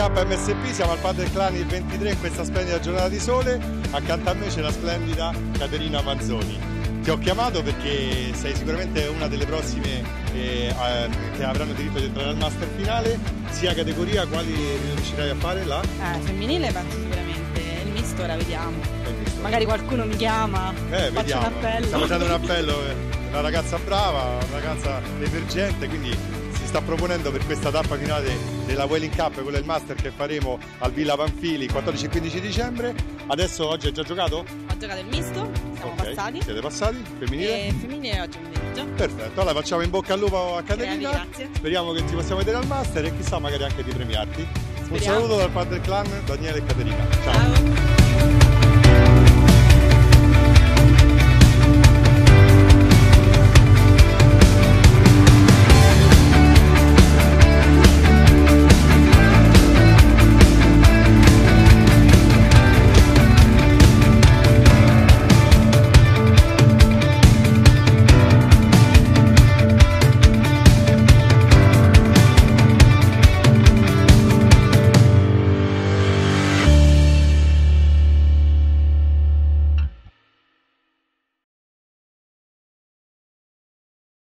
MSP, siamo al Padel Clan il 23 in questa splendida giornata di sole. Accanto a me c'è la splendida Caterina Manzoni. Ti ho chiamato perché sei sicuramente una delle prossime che avranno diritto di entrare al Master finale. Sia categoria, quali riuscirai a fare là? Femminile penso sicuramente, il misto ora vediamo. Magari qualcuno mi chiama, faccio un appello. Stiamo facendo un appello, una ragazza brava, una ragazza emergente, quindi si sta proponendo per questa tappa finale della Whaling Cup, quello è il Master che faremo al Villa Panfili 14 e 15 dicembre. Adesso oggi hai già giocato? Ho giocato il misto, siamo passati. Siete passati? Femminile? E femminile oggi pomeriggio. Perfetto, allora facciamo in bocca al lupo a Caterina. Grazie. Speriamo che ti possiamo vedere al Master e chissà magari anche di premiarti. Speriamo. Un saluto dal Padel Clan, Daniele e Caterina. Ciao. Ciao.